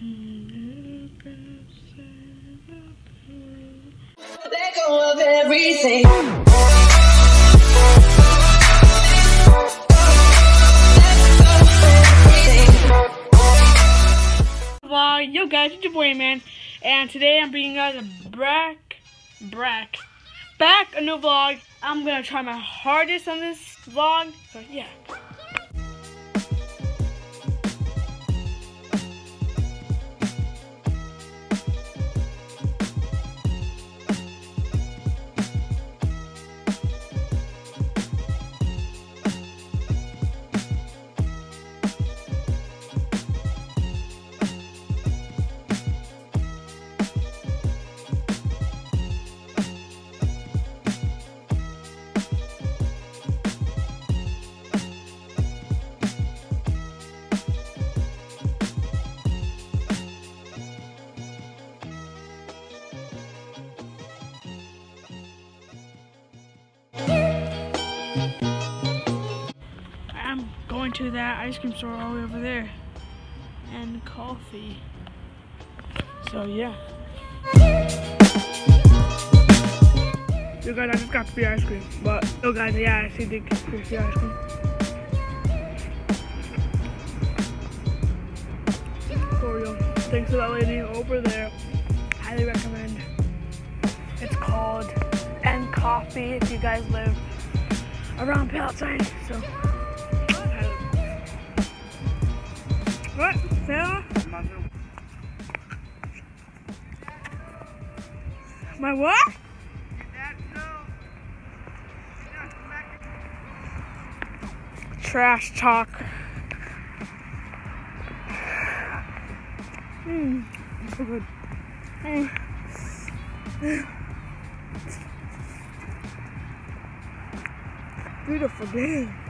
Let go of everything. Vlog, yo guys, it's your boy man, and today I'm bringing you guys a new vlog. I'm gonna try my hardest on this vlog, so yeah. I'm going to that ice cream store all the way over there, and coffee. So yeah. Yo guys, I just got free ice cream, but yo guys, yeah, I actually did get free ice cream. Oreo. Thanks to that lady over there. Highly recommend. It's called End Coffee if you guys live around Palestine. So. What? Sarah? My what? Trash talk. So good. Beautiful day.